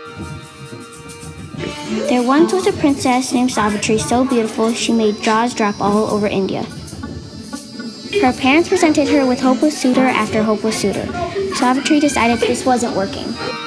There once was a princess named Savitri, so beautiful she made jaws drop all over India. Her parents presented her with hopeless suitor after hopeless suitor. Savitri decided this wasn't working.